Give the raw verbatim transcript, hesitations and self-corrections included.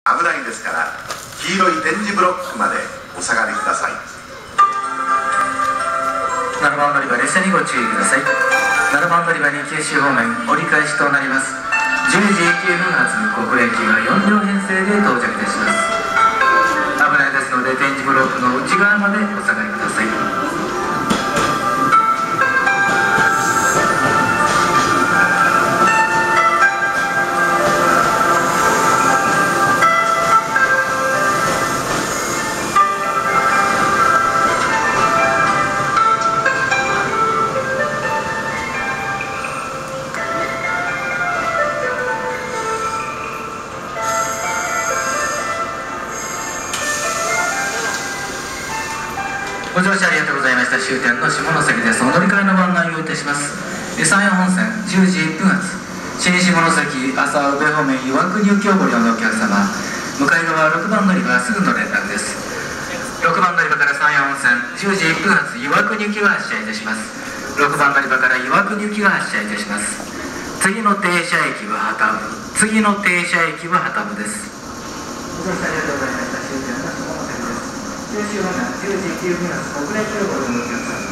危ないですから、黄色い点字ブロックまでお下がりください。 ななばん乗り場列車にご注意ください。ななばん乗り場に九州方面折り返しとなります。じゅうじきゅうふん発の国駅はよん両編成で到着いたします。危ないですので点字ブロックの内側までお下がりください。ご乗車ありがとうございました。終点の下関です。お乗り換えのご案内をいたします。山陽本線じゅうじいっぷん発新下関朝宇部方面岩国行きをご利用のお客様、向かい側ろくばん乗り場すぐの連絡です。ろくばん乗り場から山陽本線じゅうじいっぷん発岩国行きが発車いたします。ろくばん乗り場から岩国行きが発車いたします。次の停車駅は旗部、次の停車駅は旗部です。ご乗車ありがとうございました。終点の下関です。九州方面じゅうじきゅうふん発国内急行のお客様、